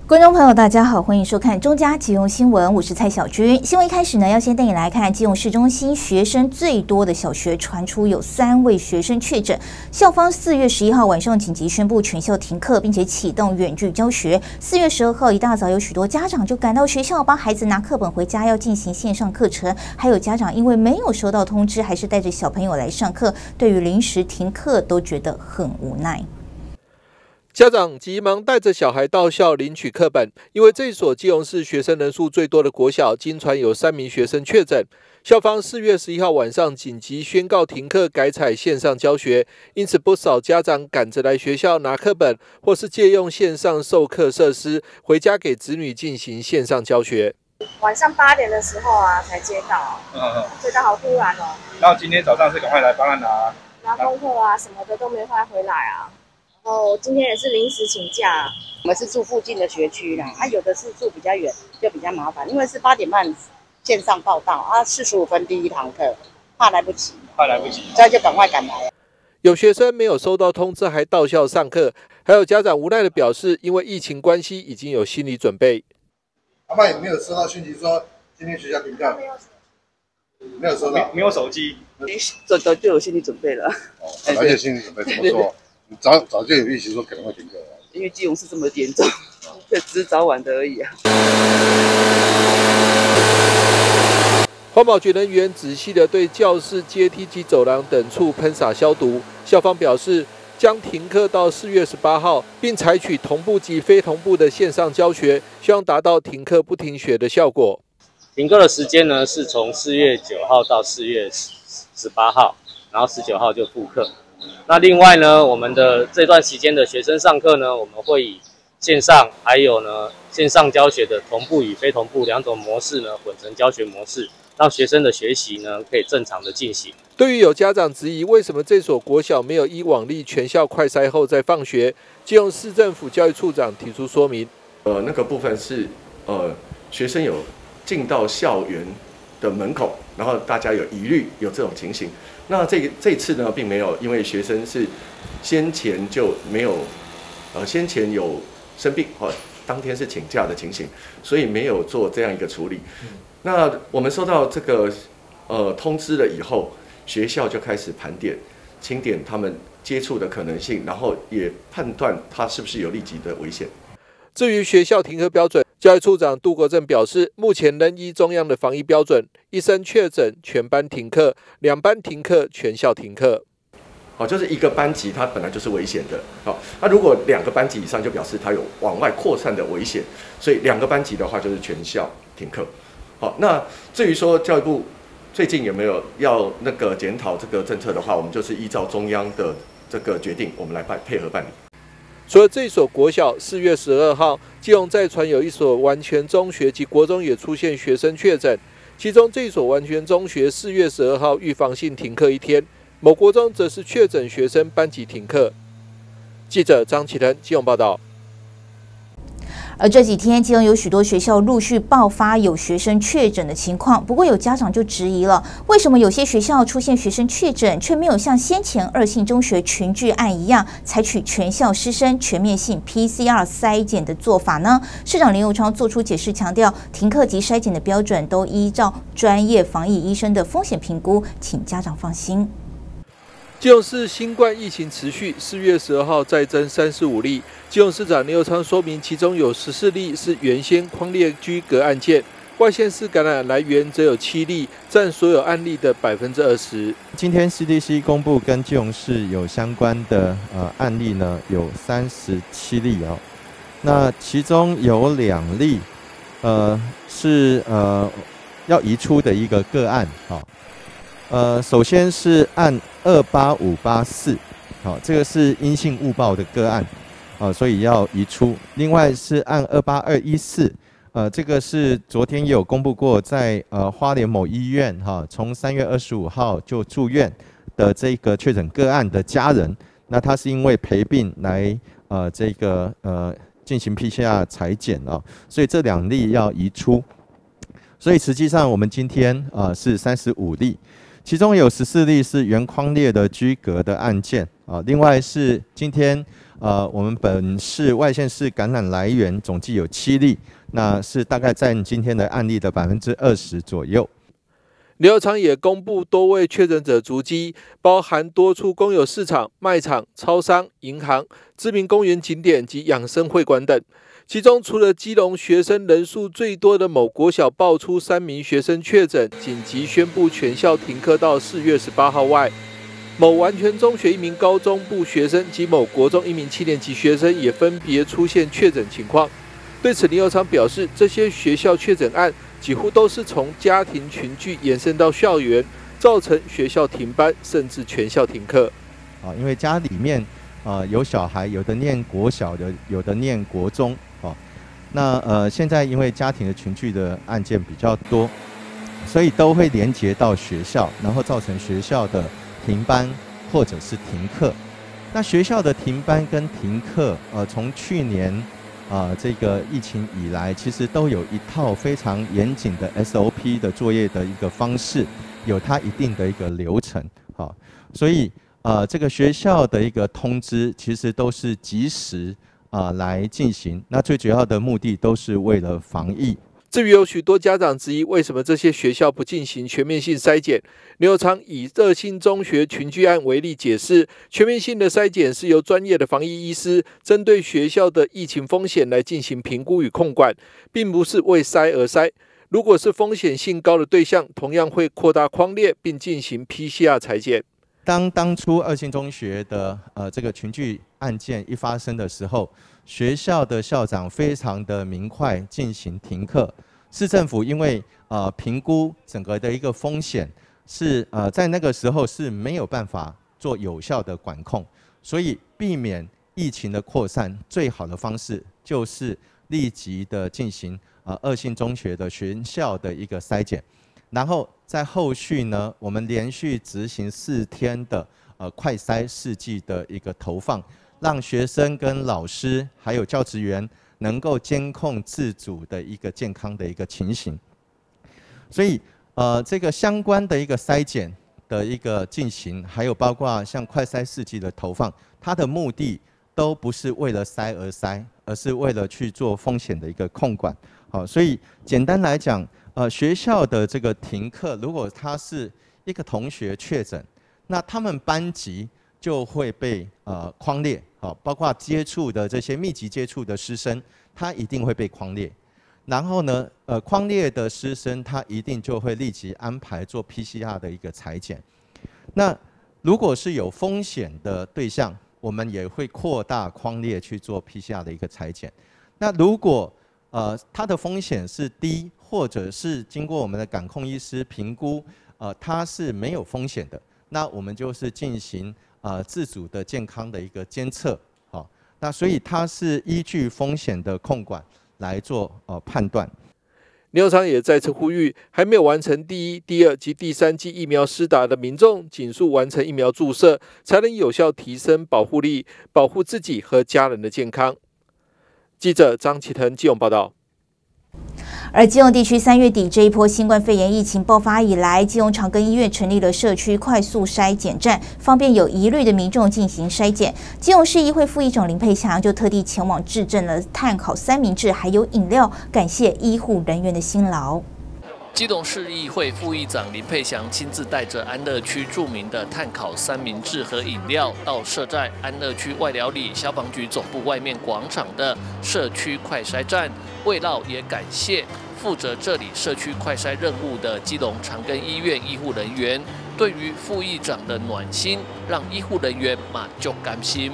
观众朋友，大家好，欢迎收看中嘉基隆新闻，我是蔡小军。新闻一开始呢，要先带你来看基隆市中心学生最多的小学传出有3位学生确诊，校方4月11号晚上紧急宣布全校停课，并且启动远距教学。4月12号一大早，有许多家长就赶到学校，帮孩子拿课本回家，要进行线上课程。还有家长因为没有收到通知，还是带着小朋友来上课，对于临时停课都觉得很无奈。 家长急忙带着小孩到校领取课本，因为这所基隆市学生人数最多的国小，经传有3名学生确诊。校方4月11号晚上紧急宣告停课，改采线上教学，因此不少家长赶着来学校拿课本，或是借用线上授课设施，回家给子女进行线上教学。 晚上8点的时候才接到，接到好突然哦。 然后今天早上是赶快来帮他拿功课什么的都没快回来然后今天也是临时请假。 我们是住附近的学区啦，有的是住比较远，就比较麻烦，因为是8点半线上报到45分第一堂课，怕来不及，所以就赶快赶来。 有学生没有收到通知还到校上课，还有家长无奈的表示，因为疫情关系已经有心理准备。 阿爸也没有收到讯息说今天学校停课，没有收到， 没有手机， 早就有心理准备了。 早就有心理准备，怎么说？你早就有预期说可能会停课了， 因为基隆市这么严重，只是早晚的而已环保局人员仔细地对教室、阶梯及走廊等处喷洒消毒。校方表示，将停课到4月18号，并采取同步及非同步的线上教学，希望达到停课不停学的效果。 停课的时间呢，是从4月9号到4月18号，然后19号就复课。那另外呢，我们的这段期间的学生上课呢，我们会以线上还有呢线上教学的同步与非同步2种模式呢混成教学模式，让学生的学习呢可以正常的进行。 对于有家长质疑为什么这所国小没有依往例全校快筛后再放学，基隆市政府教育处长提出说明。 那个部分是学生有进到校园的门口，然后大家有疑虑有这种情形。那这次呢，并没有，因为学生是先前就没有，先前有生病当天是请假的情形，所以没有做这样一个处理。那我们收到这个通知了以后，学校就开始盘点、清点他们接触的可能性，然后也判断他是不是有立即的危险。 至于学校停课标准，教育处长杜国正表示，目前仍依中央的防疫标准，一生确诊全班停课，2班停课全校停课。 就是一个班级它本来就是危险的，那如果2个班级以上，就表示它有往外扩散的危险，所以2个班级的话就是全校停课。那至于说教育部最近有没有要那个检讨这个政策的话，我们就是依照中央的这个决定，我们来配合办理。 除了这所国小，4月12号，基隆再传有一所完全中学及国中也出现学生确诊，其中这所完全中学4月12号预防性停课1天，某国中则是确诊学生班级停课。记者张启腾基隆报道。 而这几天，基隆有许多学校陆续爆发有学生确诊的情况。不过，有家长就质疑了，为什么有些学校出现学生确诊，却没有像先前2性中学群聚案一样，采取全校师生全面性 PCR 筛检的做法呢？市长林右昌做出解释，强调停课及筛检的标准都依照专业防疫医生的风险评估，请家长放心。 基隆市新冠疫情持续，4月12号再增35例。基隆市长林右昌说明，其中有14例是原先匡列居隔案件，外县市感染来源则有7例，占所有案例的20%。 今天 CDC 公布跟基隆市有相关的案例呢，有37例那其中有2例是要移出的一个个案首先是按28584，这个是阴性误报的个案，所以要移出。另外是按28214，这个是昨天也有公布过，在花莲某医院从3月25号就住院的这个确诊个案的家人，那他是因为陪病来进行 PCR 采检所以这2例要移出。所以实际上我们今天是35例。 其中有14例是原匡列的居隔的案件啊，另外是今天我们本市外县市感染来源总计有7例，那是大概占今天的案例的20%左右。 林右昌也公布多位确诊者足迹，包含多处公有市场、卖场、超商、银行、知名公园景点及养生会馆等。其中，除了基隆学生人数最多的某国小爆出3名学生确诊，紧急宣布全校停课到4月18号外，某完全中学1名高中部学生及某国中1名7年级学生也分别出现确诊情况。对此，林右昌表示，这些学校确诊案几乎都是从家庭群聚延伸到校园，造成学校停班，甚至全校停课。 因为家里面有小孩，有的念国小的，有的念国中。那现在因为家庭的群聚的案件比较多，所以都会连结到学校，然后造成学校的停班或者是停课。那学校的停班跟停课，从去年这个疫情以来，其实都有一套非常严谨的 SOP 的作业的一个方式，有它一定的一个流程。所以这个学校的一个通知，其实都是及时来进行，那最主要的目的都是为了防疫。 至于有许多家长质疑为什么这些学校不进行全面性筛检，林右昌以热心中学群聚案为例解释，全面性的筛检是由专业的防疫医师针对学校的疫情风险来进行评估与控管，并不是为筛而筛。如果是风险性高的对象，同样会扩大匡列并进行 PCR 采检。 当初二信中学的这个群聚案件一发生的时候，学校的校长非常的明快进行停课。市政府因为评估整个的一个风险是在那个时候是没有办法做有效的管控，所以避免疫情的扩散，最好的方式就是立即的进行二信中学的学校的一个筛检。然后在后续呢，我们连续执行4天的快筛试剂的一个投放，让学生跟老师还有教职员能够监控自主的一个健康的一个情形。所以这个相关的一个筛检的一个进行，还有包括像快筛试剂的投放，它的目的都不是为了筛而筛，而是为了去做风险的一个控管。所以简单来讲，学校的这个停课，如果他是一个同学确诊，那他们班级就会被匡列，包括接触的这些密集接触的师生，他一定会被匡列。然后呢，匡列的师生，他一定就会立即安排做 PCR 的一个采检。那如果是有风险的对象，我们也会扩大匡列去做 PCR 的一个采检。那如果它的风险是低，或者是经过我们的感控医师评估，它是没有风险的，那我们就是进行自主的健康的一个监测，那所以它是依据风险的控管来做判断。 林右昌也再次呼吁，还没有完成第1、第2及第3剂疫苗施打的民众，尽速完成疫苗注射，才能有效提升保护力，保护自己和家人的健康。记者张启腾基隆报道。 而基隆地区3月底这一波新冠肺炎疫情爆发以来，基隆长庚医院成立了社区快速筛检站，方便有疑虑的民众进行筛检。基隆市议会副议长林佩祥就特地前往致赠了碳烤三明治还有饮料，感谢医护人员的辛劳。 基隆市议会副议长林佩祥亲自带着安乐区著名的碳烤三明治和饮料，到设在安乐区外寮里消防局总部外面广场的社区快筛站，慰劳也感谢负责这里社区快筛任务的基隆长庚医院医护人员。对于副议长的暖心，让医护人员马就甘心。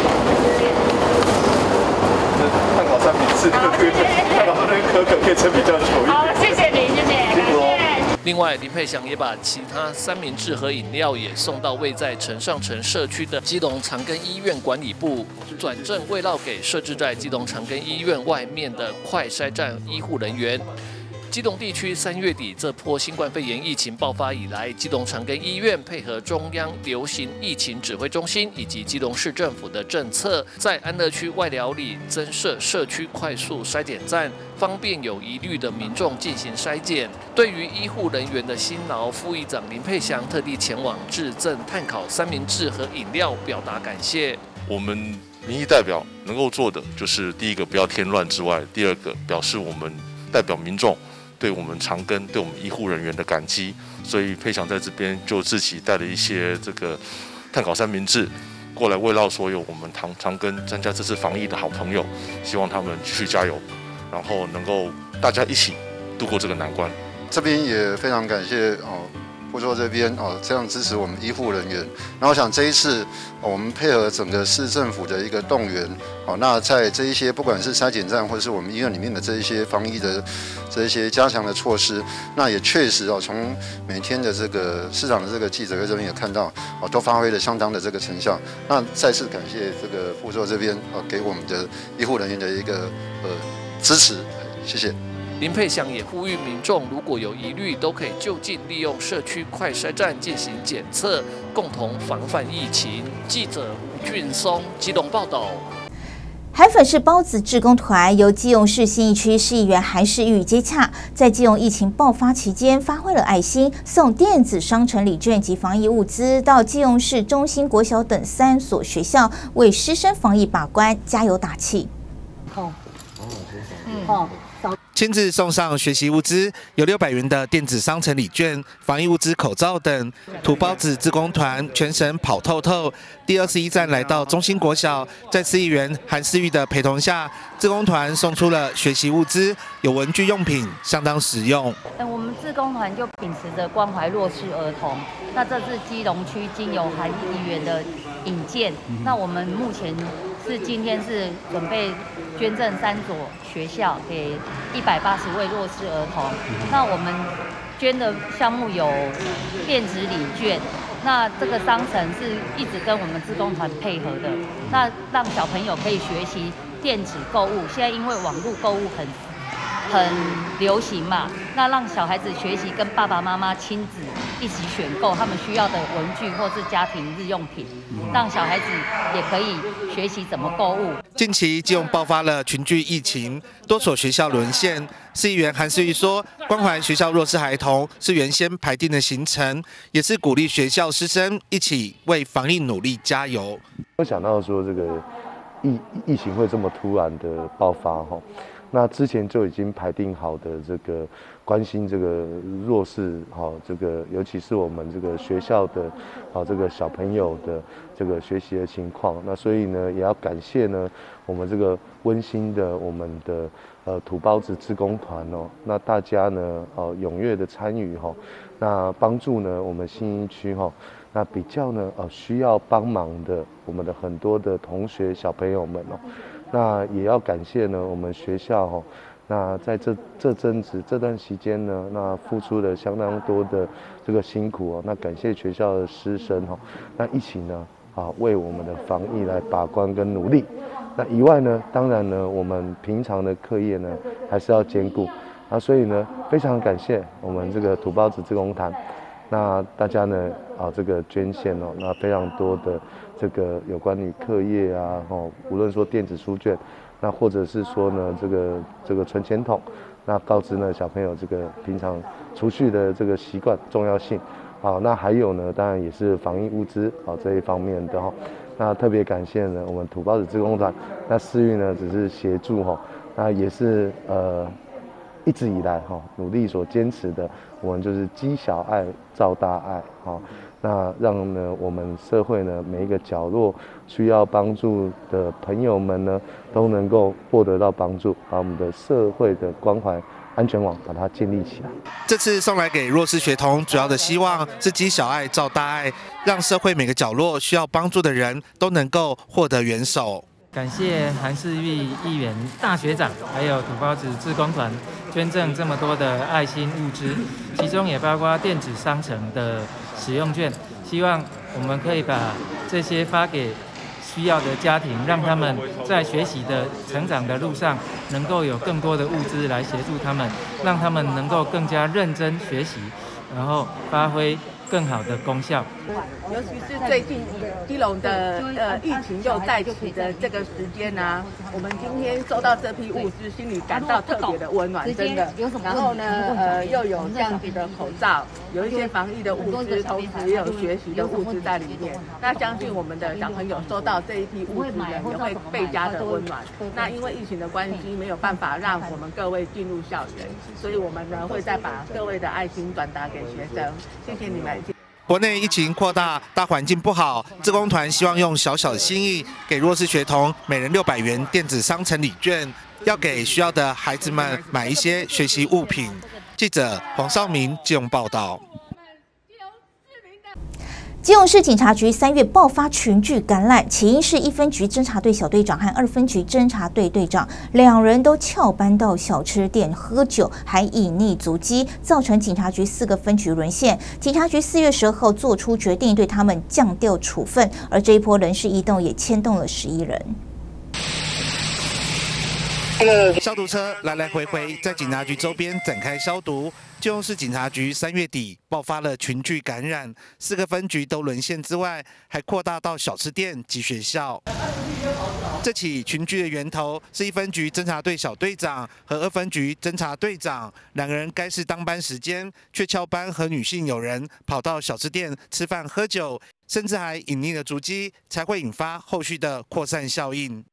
碳烤三明治，看到那个可可以撑比较久一点。好，谢谢您，谢谢。 另外，林佩祥也把其他三明治和饮料也送到位在陈上城社区的基隆长庚医院管理部，转赠慰劳给设置在基隆长庚医院外面的快筛站医护人员。 基隆地区3月底这波新冠肺炎疫情爆发以来，基隆长庚医院配合中央流行疫情指挥中心以及基隆市政府的政策，在安乐区外寮里增设社区快速筛检站，方便有疑虑的民众进行筛检。对于医护人员的辛劳，副议长林佩祥特地前往致赠碳烤三明治和饮料，表达感谢。 我们民意代表能够做的，就是第一个不要添乱之外，第二个表示我们代表民众对我们长庚、对我们医护人员的感激。所以佩祥在这边就自己带了一些这个碳烤三明治过来慰劳所有我们长庚参加这次防疫的好朋友，希望他们继续加油，然后能够大家一起度过这个难关。 这边也非常感谢副座这边这样支持我们医护人员。然后我想这一次我们配合整个市政府的一个动员，那在这一些不管是筛检站或者是我们医院里面的这一些防疫的这一些加强的措施，那也确实从每天的这个市长的这个记者会这边也看到都发挥了相当的这个成效。那再次感谢这个副座这边给我们的医护人员的一个支持，谢谢。 林佩祥也呼吁民众，如果有疑虑，都可以就近利用社区快筛站进行检测，共同防范疫情。记者吴俊松基隆报道。 韩粉是包子志工团由基隆市信义区市议员韩世玉接洽，在基隆疫情爆发期间发挥了爱心，送电子商城礼券及防疫物资到基隆市中心国小等3所学校，为师生防疫把关加油打气。 亲自送上学习物资，有600元的电子商城礼券、防疫物资、口罩等。土包子志工团全省跑透透，第21站来到中心国小，在市议员韩世玉的陪同下，志工团送出了学习物资，有文具用品，相当实用。 我们志工团就秉持着关怀弱势儿童，那这是基隆区经由韩议员的引荐，那我们目前今天是准备捐赠3所学校给180位弱势儿童。那我们捐的项目有电子礼券，那这个商城是一直跟我们志工团配合的，那让小朋友可以学习电子购物。现在因为网络购物很流行嘛，那让小孩子学习跟爸爸妈妈亲子一起选购他们需要的文具或是家庭日用品，让小孩子也可以学习怎么购物。 近期基隆爆发了群聚疫情，多所学校沦陷。市议员韩世玉说，关怀学校弱势孩童是原先排定的行程，也是鼓励学校师生一起为防疫努力加油。 没想到说这个疫情会这么突然的爆发哈。那之前就已经排定好的这个关心这个弱势，这个尤其是我们这个学校的，这个小朋友的这个学习的情况。那所以呢，也要感谢呢我们这个温馨的我们的土包子志工团哦，那大家呢踊跃的参与哈，那帮助呢我们信义区哈，那比较呢需要帮忙的我们的很多的同学小朋友们哦。那也要感谢呢，我们学校那在这段期间呢，那付出了相当多的这个辛苦那感谢学校的师生那一起呢为我们的防疫来把关跟努力。那以外呢，当然呢，我们平常的课业呢还是要兼顾所以呢，非常感谢我们这个土包子志工团。那大家呢这个捐献那非常多的这个有关于课业无论说电子书卷，那或者是说呢这个存钱筒，那告知呢小朋友这个平常储蓄的这个习惯重要性。那还有呢，当然也是防疫物资这一方面的那特别感谢呢我们土包子志工团，那世玉呢只是协助那也是一直以来努力所坚持的，我们就是积小爱造大爱那让呢我们社会呢每一个角落需要帮助的朋友们呢都能够获得到帮助，把我们的社会的关怀安全网把它建立起来。 这次送来给弱势学童，主要的希望是积小爱造大爱，让社会每个角落需要帮助的人都能够获得援手。 感谢韩世玉议员、大学长，还有土包子志工团捐赠这么多的爱心物资，其中也包括电子商城的使用券。希望我们可以把这些发给需要的家庭，让他们在学习的成长的路上能够有更多的物资来协助他们，让他们能够更加认真学习，然后发挥更好的功效。 尤其是最近基隆的疫情又再起的这个时间啊，我们今天收到这批物资，心里感到特别的温暖，真的。然后呢，又有这样子的口罩，有一些防疫的物资，同时也有学习的物资在里面。那相信我们的小朋友收到这一批物资呢，也会倍加的温暖。那因为疫情的关系，没有办法让我们各位进入校园，所以我们呢会再把各位的爱心转达给学生。谢谢你们。 国内疫情扩大，大环境不好，志工团希望用小小的心意，给弱势学童每人600元电子商城礼券，要给需要的孩子们买一些学习物品。记者黄少明基隆报道。 基隆市警察局3月爆发群聚感染，起因是1分局侦查队小队长和2分局侦查队队长2人都翘班到小吃店喝酒，还隐匿足迹，造成警察局4个分局沦陷。警察局4月12号做出决定，对他们降调处分，而这一波人事异动也牵动了11人。 消毒车来来回回在警察局周边展开消毒。基隆市警察局3月底爆发了群聚感染，4个分局都沦陷之外，还扩大到小吃店及学校。这起群聚的源头是1分局侦查队小队长和2分局侦查队长2个人该是当班时间，却翘班和女性友人跑到小吃店吃饭喝酒，甚至还隐匿了足迹，才会引发后续的扩散效应。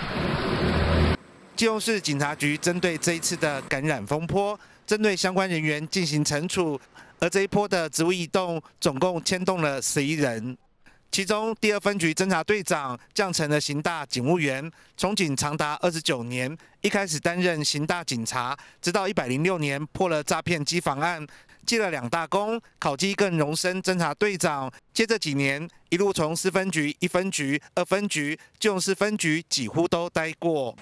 基隆市警察局针对这一次的感染风波，针对相关人员进行惩处，而这一波的职务异动总共牵动了11人。其中第2分局侦查队长降成了刑大警务员，从警长达29年，一开始担任刑大警察，直到106年破了诈骗机房案，记了2大功，考绩更荣升侦查队长。接着几年，一路从4分局、1分局、2分局，基隆市分局几乎都待过。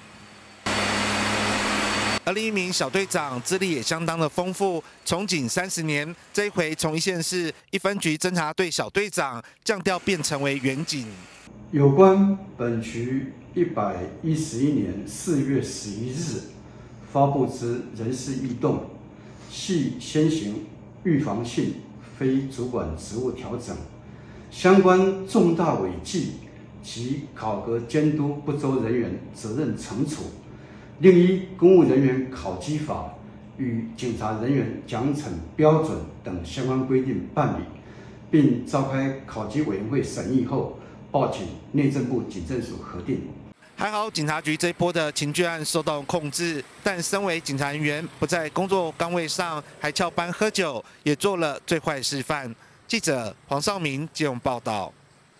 而另一名小队长资历也相当的丰富，从警30年，这一回从一线市1分局侦查队小队长降调变成为员警。 有关本局111年4月11日发布之人事异动，系先行预防性非主管职务调整，相关重大违纪及考核监督不周人员责任惩处。另依公务人员考绩法与警察人员奖惩标准等相关规定办理，并召开考绩委员会审议后，报请内政部警政署核定。 还好警察局这一波的群聚案受到控制，但身为警察人员不在工作岗位上还翘班喝酒，也做了最坏示范。记者黄少明基隆报道。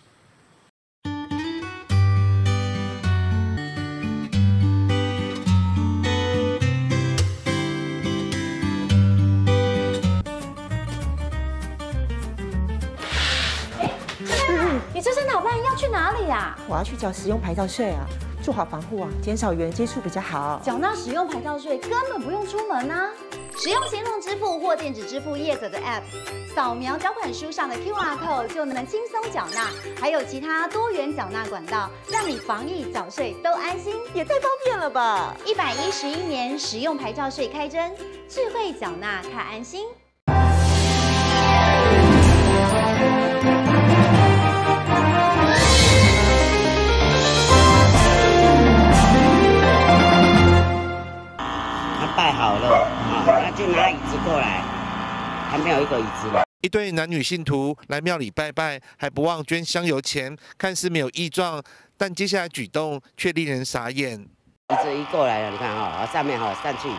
你这是哪班要去哪里呀？ 我要去缴使用牌照税啊，做好防护啊，减少与人接触比较好。 缴纳使用牌照税根本不用出门啊，使用行动支付或电子支付业者的 App， 扫描缴款书上的 QR code 就能轻松缴纳，还有其他多元缴纳管道，让你防疫缴税都安心， 也太方便了吧 ！111年使用牌照税开征，智慧缴纳看安心。 拜好了，那就拿椅子过来，还没有一个椅子了。 一对男女信徒来庙里拜拜，还不忘捐香油钱，看似没有异状，但接下来举动却令人傻眼。 椅子一过来了，你看上面上去，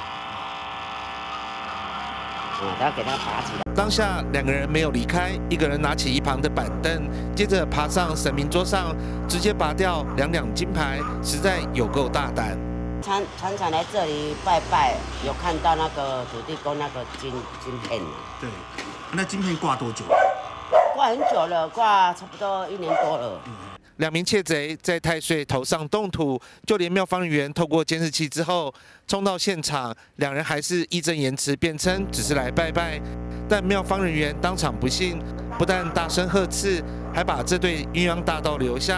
他给他拔起来。 当下2个人没有离开，一个人拿起一旁的板凳，接着爬上神明桌上，直接拔掉2两金牌，实在有够大胆。 常常来这里拜拜，有看到那个土地公那个金片啊。 对，那金片挂多久？ 挂很久了，挂差不多1年多了。 2名窃贼在太岁头上动土，就连庙方人员透过监视器之后冲到现场，2人还是义正言辞辩称只是来拜拜，但庙方人员当场不信，不但大声呵斥，还把这对鸳鸯大盗留下，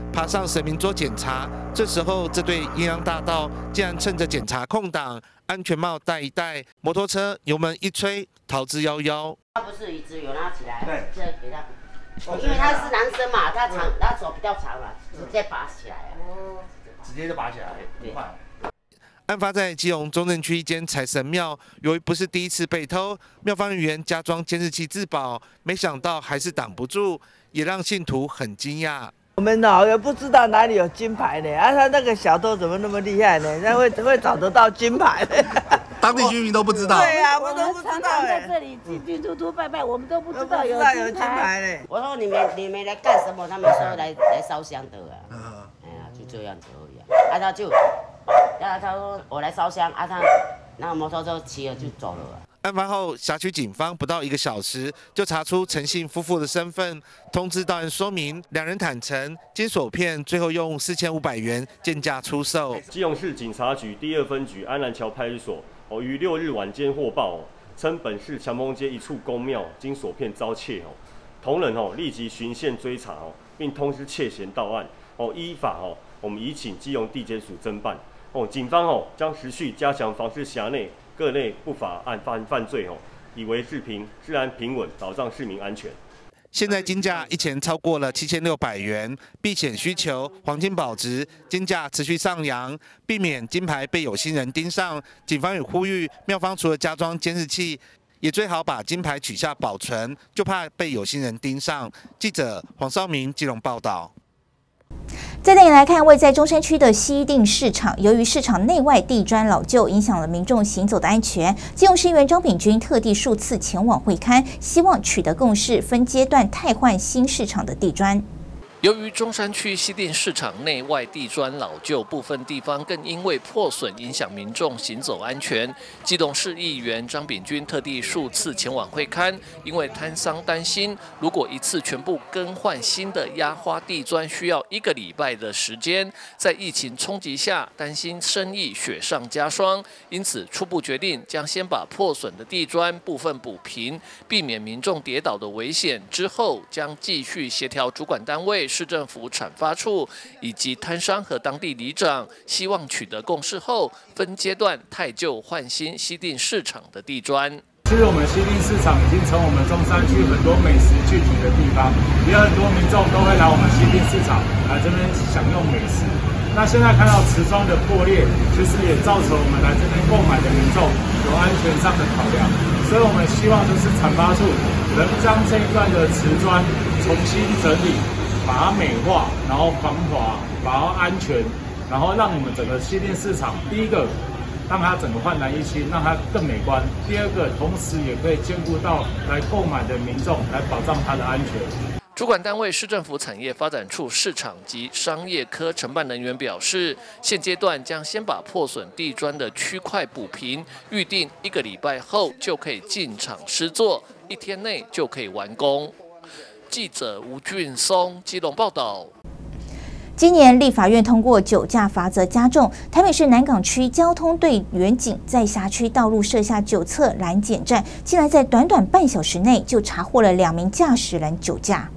爬上神明桌检查。这时候，这对阴阳大盗竟然趁着检查空档，安全帽戴一戴，摩托车油门一吹，逃之夭夭。 他不是一直有拿起来，对，这给他。因为他是男生嘛，他手比较长嘛，直接拔起来了。 直接就拔起来， 对。 案发在基隆中正区一间财神庙，由于不是第一次被偷，庙方人员加装监视器自保，没想到还是挡不住，也让信徒很惊讶。 我们也不知道哪里有金牌呢，他那个小偷怎么那么厉害呢？他会找得到金牌呢？ 当地居民都不知道。 对呀，我都不知道在这里进进出出拜拜，我们都不知道有金牌呢。 我说你们来干什么？他们说来烧香的啊。哎呀，就这样子而已啊。他说我来烧香啊，他那摩托车骑了就走了。 案发后，辖区警方不到1个小时就查出陈姓夫妇的身份，通知到案说明，两人坦承经索骗，最后用4500元贱价出售。 基隆市警察局第2分局安南桥派出所于6日晚间获报称本市强丰街一处公庙经索骗遭窃同仁立即循线追查并通知窃嫌到案依法我们移请基隆地检署侦办警方将持续加强防治辖内各类不法犯罪以维治安平稳，保障市民安全。 现在金价一前超过了7600元，避险需求、黄金保值，金价持续上扬，避免金牌被有心人盯上。警方也呼吁庙方除了加装监视器，也最好把金牌取下保存，就怕被有心人盯上。记者黄绍明基隆报道。 再带你来看，位在中山区的西定市场，由于市场内外地砖老旧，影响了民众行走的安全。基隆市议员张炳君特地数次前往会勘，希望取得共识，分阶段汰换新市场的地砖。 由于中山区西定市场内外地砖老旧，部分地方更因为破损影响民众行走安全。基隆市议员张炳君特地数次前往会勘，因为摊商担心，如果一次全部更换新的压花地砖，需要1个礼拜的时间，在疫情冲击下，担心生意雪上加霜，因此初步决定将先把破损的地砖部分补平，避免民众跌倒的危险。之后将继续协调主管单位。市政府产发处以及摊商和当地里长，希望取得共识后，分阶段汰旧换新西定市场的地砖。 其实我们西定市场已经成我们中山区很多美食聚集的地方，也有很多民众都会来我们西定市场来这边享用美食。那现在看到瓷砖的破裂，其实也造成我们来这边购买的民众有安全上的考量，所以我们希望就是产发处能将这一段的瓷砖重新整理。把它美化，然后防滑，把它安全，然后让我们整个西定市场，第一个让它整个焕然一新，让它更美观；第二个，同时也可以兼顾到来购买的民众，来保障它的安全。 主管单位市政府产业发展处市场及商业科承办人员表示，现阶段将先把破损地砖的区块补平，预定1个礼拜后就可以进场施作，1天内就可以完工。记者吴俊松基隆报道。 今年立法院通过酒驾罚则加重，台北市南港区交通队员警在辖区道路设下9侧拦检站，竟然在短短半小时内就查获了2名驾驶人酒驾。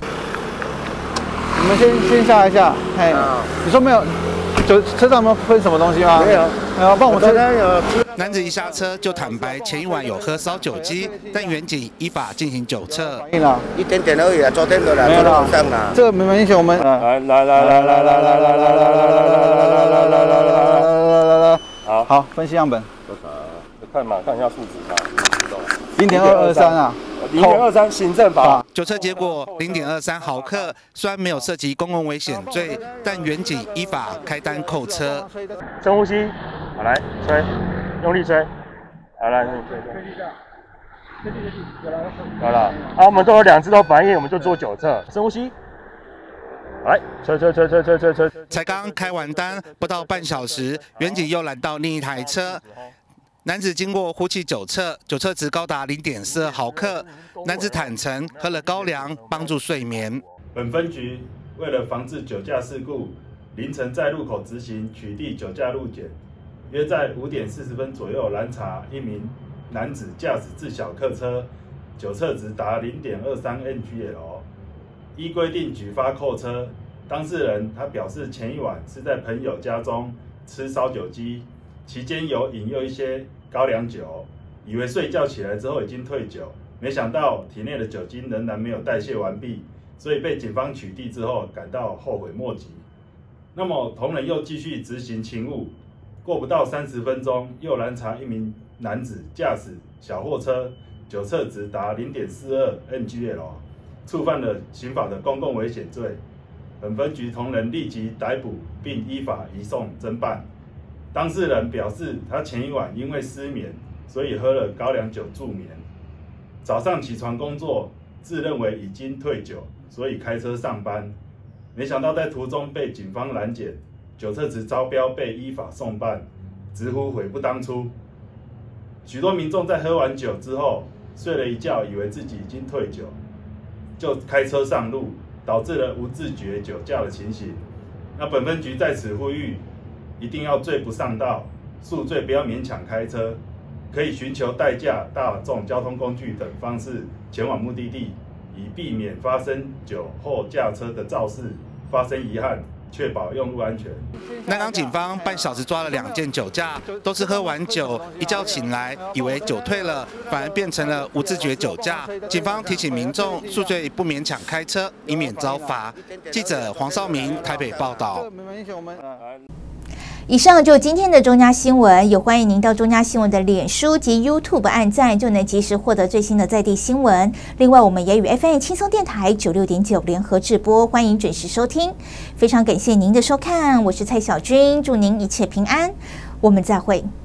你们先下来一下，嘿，你说没有？车上有没有分什么东西吗？没有。帮我车上有。 男子一下车就坦白前一晚有喝烧酒鸡，但员警依法进行酒测。 一点点而已啊，昨天的啦，昨天晚上啦。这个没关系，我们来，好，分析样本。 看嘛，看一下数值嘛。 0.223啊。 0.23行政法酒测结果0.23毫克，虽然没有涉及公共危险罪，但员警依法开单扣车。 深呼吸，好来吹，用力吹，好来，好了，好，我们都有2只都反应，我们就做酒测，深呼吸，来吹。 才刚开完单不到半小时，员警又拦到另一台车。男子经过呼气酒测，酒测值高达0.42毫克。男子坦承喝了高粱帮助睡眠。 本分局为了防治酒驾事故，凌晨在路口执行取缔酒驾路检，约在5点40分左右拦查1名男子驾驶自小客车，酒测值达0.23 NGL， 依规定举发扣车， 当事人他表示，前一晚是在朋友家中吃烧酒鸡，期间有饮用一些高粱酒，以为睡觉起来之后已经退酒，没想到体内的酒精仍然没有代谢完毕，所以被警方取缔之后感到后悔莫及。那么同仁又继续执行勤务，过不到30分钟，又拦查一名男子驾驶小货车，酒测值达0.42 mgl， 触犯了刑法的公共危险罪。本分局同仁立即逮捕并依法移送侦办。当事人表示，他前一晚因为失眠，所以喝了高粱酒助眠。早上起床工作，自认为已经退酒，所以开车上班。没想到在途中被警方拦检，酒测值超标，被依法送办，直呼悔不当初。许多民众在喝完酒之后睡了一觉，以为自己已经退酒，就开车上路，导致了无自觉酒驾的情形。那本分局在此呼吁，一定要醉不上道，宿醉不要勉强开车，可以寻求代驾、大众交通工具等方式前往目的地，以避免发生酒后驾车的肇事，发生遗憾，确保用路安全。 南港警方半小时抓了2件酒驾，都是喝完酒，一觉醒来以为酒退了，反而变成了无自觉酒驾。警方提醒民众宿醉不勉强开车，以免遭罚。记者黄少明台北报道。 以上就是今天的中嘉新闻，也欢迎您到中嘉新闻的脸书及 YouTube 按赞，就能及时获得最新的在地新闻。另外，我们也与 FM 轻松电台96.9联合直播，欢迎准时收听。非常感谢您的收看，我是蔡小君，祝您一切平安，我们再会。